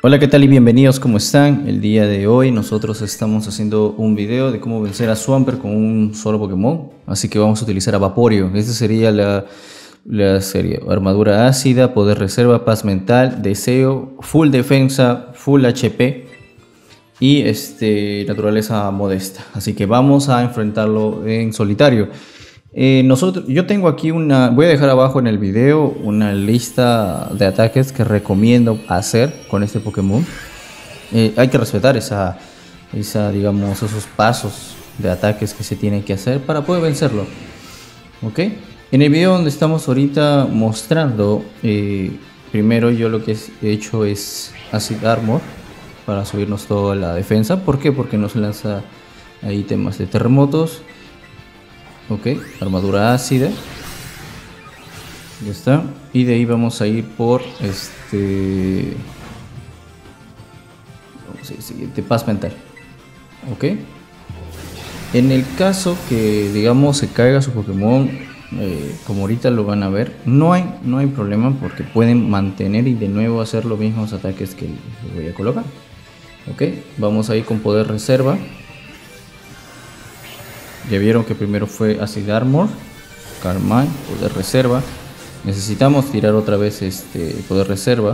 Hola, ¿qué tal y bienvenidos? ¿Cómo están? El día de hoy nosotros estamos haciendo un video de cómo vencer a Swampert con un solo Pokémon. Así que vamos a utilizar a Vaporeon. Esta sería la serie. Armadura ácida, poder reserva, paz mental, deseo, full defensa, full HP y naturaleza modesta. Así que vamos a enfrentarlo en solitario. Yo tengo aquí voy a dejar abajo en el video una lista de ataques que recomiendo hacer con este Pokémon. Hay que respetar digamos, esos pasos de ataques que se tienen que hacer para poder vencerlo. ¿Ok? En el video donde estamos ahorita mostrando, primero yo lo que he hecho es Acid Armor para subirnos toda la defensa. ¿Por qué? Porque nos lanza ahí temas de terremotos. Ok, armadura ácida. Ya está. Y de ahí vamos a ir por vamos a ir siguiente, paz mental. Ok. En el caso que, digamos, se caiga su Pokémon, como ahorita lo van a ver, no hay problema porque pueden mantener y de nuevo hacer los mismos ataques que les voy a colocar. Ok, vamos a ir con poder reserva. Ya vieron que primero fue Acid Armor, Carmine, poder reserva. Necesitamos tirar otra vez poder reserva.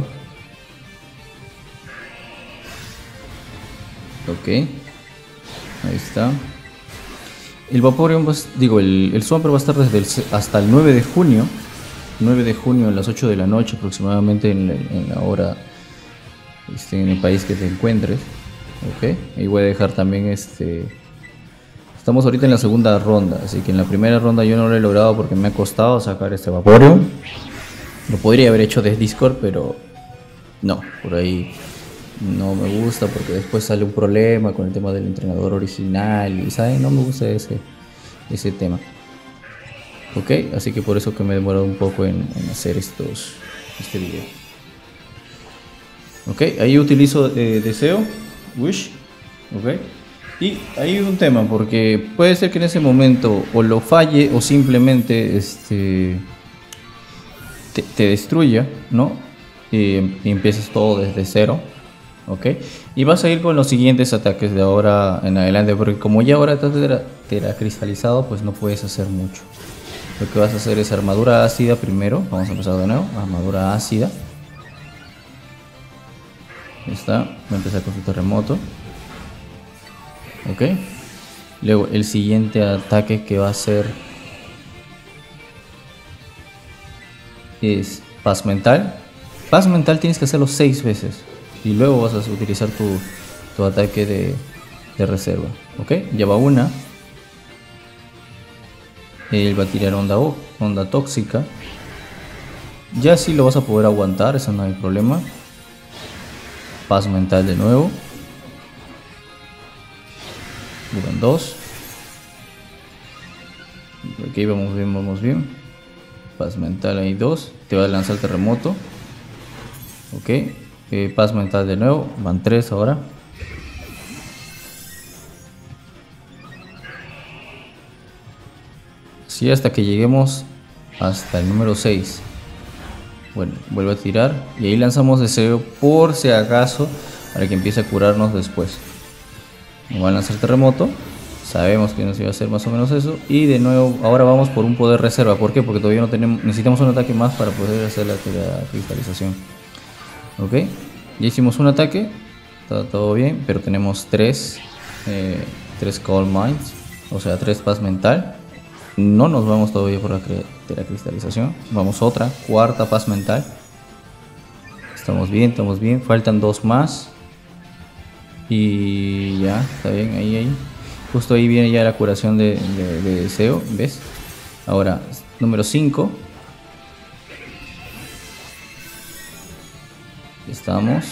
Ok, ahí está. El Vaporeon, el Swampert va a estar hasta el 9 de junio. 9 de junio a las 8 de la noche aproximadamente en la hora, en el país que te encuentres. Ok, y voy a dejar también Estamos ahorita en la segunda ronda, así que en la primera ronda yo no lo he logrado porque me ha costado sacar este Vaporeon. Lo podría haber hecho desde Discord, pero no, por ahí no me gusta porque después sale un problema con el tema del entrenador original y, ¿saben? No me gusta ese tema. Ok, así que por eso que me he demorado un poco en hacer este video. Ok, ahí utilizo deseo, wish, ok. Y hay un tema, porque puede ser que en ese momento o lo falle o simplemente te destruya, ¿no? Y empiezas todo desde cero, ¿ok? Y vas a ir con los siguientes ataques de ahora en adelante, porque como ya ahora estás teracristalizado, pues no puedes hacer mucho. Lo que vas a hacer es armadura ácida primero. Vamos a empezar de nuevo, armadura ácida. Ahí está, voy a empezar con su terremoto. Ok, luego el siguiente ataque que va a ser es paz mental. Paz mental tienes que hacerlo 6 veces y luego vas a utilizar tu ataque de reserva. Ok, ya va una. Él va a tirar onda tóxica. Ya sí lo vas a poder aguantar, eso no hay problema. Paz mental de nuevo. Duran 2. Aquí vamos bien. Paz mental ahí 2. Te va a lanzar terremoto. Ok. Paz mental de nuevo. Van 3 ahora. Así hasta que lleguemos hasta el número 6. Bueno, vuelve a tirar. Y ahí lanzamos deseo por si acaso, para que empiece a curarnos después. Nos va a lanzar terremoto. Sabemos que nos iba a hacer más o menos eso. Y de nuevo, ahora vamos por un poder reserva. ¿Por qué? Porque todavía no tenemos. Necesitamos un ataque más para poder hacer la cristalización. Ok. Ya hicimos un ataque. Está todo bien. Pero tenemos 3 Calm Minds. O sea, 3 paz mental. No nos vamos todavía por la cristalización. Vamos otra. Cuarta paz mental. Estamos bien. Faltan 2 más. Y ya, está bien, ahí. Justo ahí viene ya la curación de deseo, ¿ves? Ahora, número 5. Estamos.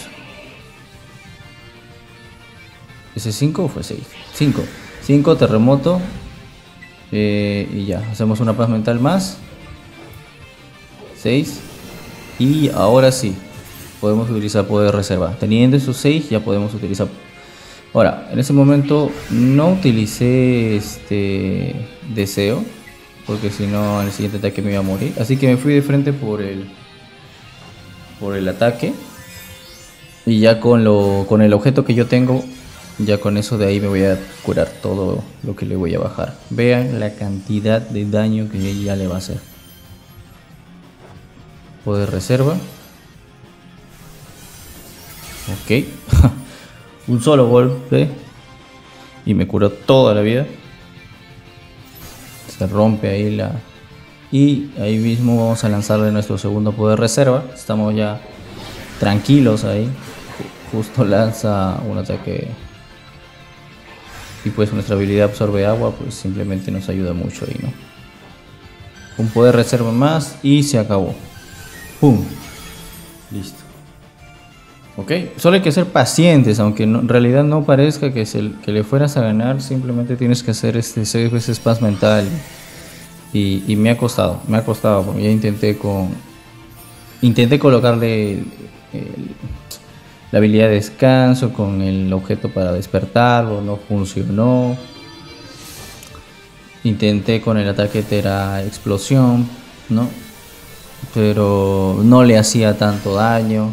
¿Ese 5 o fue 6? 5. 5, terremoto. Y ya, hacemos una paz mental más. 6. Y ahora sí, podemos utilizar poder reserva. Teniendo esos 6, ya podemos utilizar. Ahora, en ese momento no utilicé deseo, porque si no en el siguiente ataque me iba a morir. Así que me fui de frente por el ataque. Y ya con el objeto que yo tengo, ya con eso de ahí me voy a curar todo lo que le voy a bajar. Vean la cantidad de daño que ella le va a hacer. Poder reserva. Ok. Un solo golpe. Y me curó toda la vida. Se rompe ahí la... Y ahí mismo vamos a lanzarle nuestro segundo poder reserva. Estamos ya tranquilos ahí. Justo lanza un ataque. Y pues nuestra habilidad absorbe agua, pues simplemente nos ayuda mucho ahí, ¿no? Un poder reserva más y se acabó. ¡Pum! Listo. Ok, solo hay que ser pacientes, aunque en realidad no parezca que le fueras a ganar, simplemente tienes que hacer 6 veces paz mental. Y me ha costado, porque ya intenté colocarle la habilidad de descanso con el objeto para despertarlo, no funcionó. Intenté con el ataque Tera explosión, ¿no? Pero no le hacía tanto daño.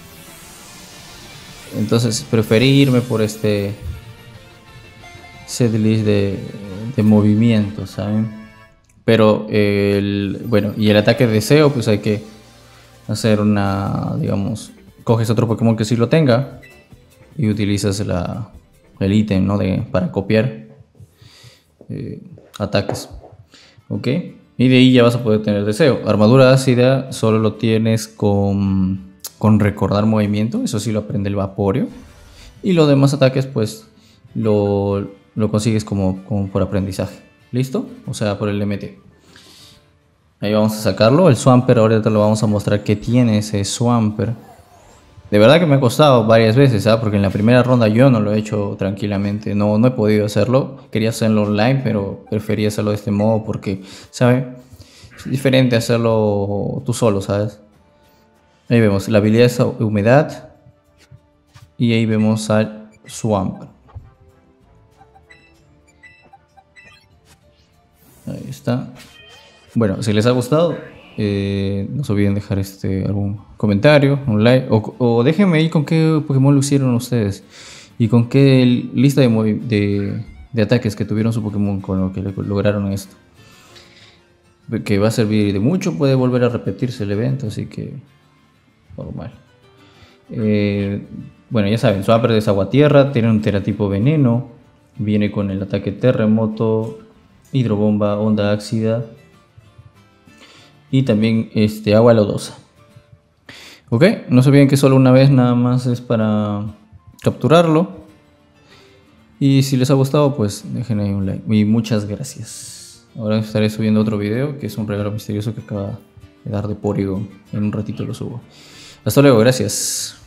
Entonces preferí irme por este setlist de movimiento, ¿saben? Pero bueno, y el ataque de deseo, pues hay que hacer una, digamos, coges otro Pokémon que sí lo tenga y utilizas el ítem, ¿no? Para copiar ataques. Ok, y de ahí ya vas a poder tener deseo. Armadura ácida solo lo tienes con recordar movimiento, eso sí lo aprende el Vaporeon. Y los demás ataques pues lo consigues como por aprendizaje. ¿Listo? O sea, por el MT. Ahí vamos a sacarlo. El Swampert, ahora te lo vamos a mostrar que tiene ese Swampert. De verdad que me ha costado varias veces, ¿sabes? Porque en la primera ronda yo no lo he hecho tranquilamente. No he podido hacerlo. Quería hacerlo online, pero preferí hacerlo de este modo porque, ¿sabes? Es diferente hacerlo tú solo, ¿sabes? Ahí vemos la habilidad es humedad. Y ahí vemos al Swampert. Ahí está. Bueno, si les ha gustado, no se olviden dejar algún comentario, un like, o déjenme ahí con qué Pokémon lo hicieron ustedes y con qué lista de ataques que tuvieron su Pokémon con lo que lograron esto. Que va a servir de mucho, puede volver a repetirse el evento, así que normal. Bueno, ya saben, Swampert es agua-tierra, tiene un teratipo veneno, viene con el ataque terremoto, hidrobomba, onda ácida y también agua lodosa. Ok, no se olviden que solo una vez nada más es para capturarlo. Y si les ha gustado, pues dejen ahí un like. Y muchas gracias. Ahora estaré subiendo otro video que es un regalo misterioso que acaba de dar de Porygon. En un ratito lo subo. Hasta luego, gracias.